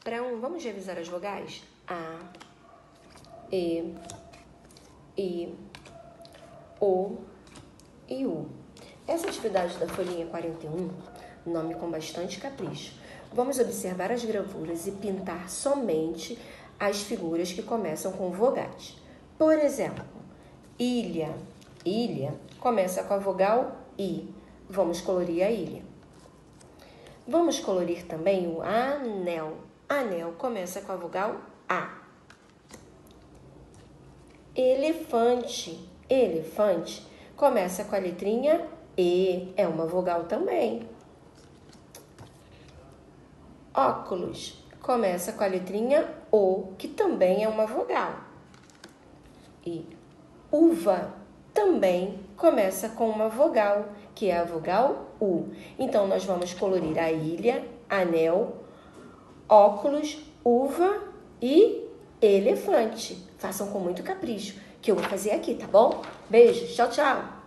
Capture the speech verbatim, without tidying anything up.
Para um, vamos revisar as vogais? A, E, I, O e U. Essa atividade da folhinha quarenta e um, nome com bastante capricho. Vamos observar as gravuras e pintar somente as figuras que começam com vogais. Por exemplo, ilha. Ilha começa com a vogal I. Vamos colorir a ilha. Vamos colorir também o anel. Anel começa com a vogal A. Elefante. Elefante começa com a letrinha E. É uma vogal também. Óculos começa com a letrinha O, que também é uma vogal. E uva também começa com uma vogal, que é a vogal U. Então, nós vamos colorir a ilha, anel, óculos, uva e elefante. Façam com muito capricho, que eu vou fazer aqui, tá bom? Beijos, tchau, tchau!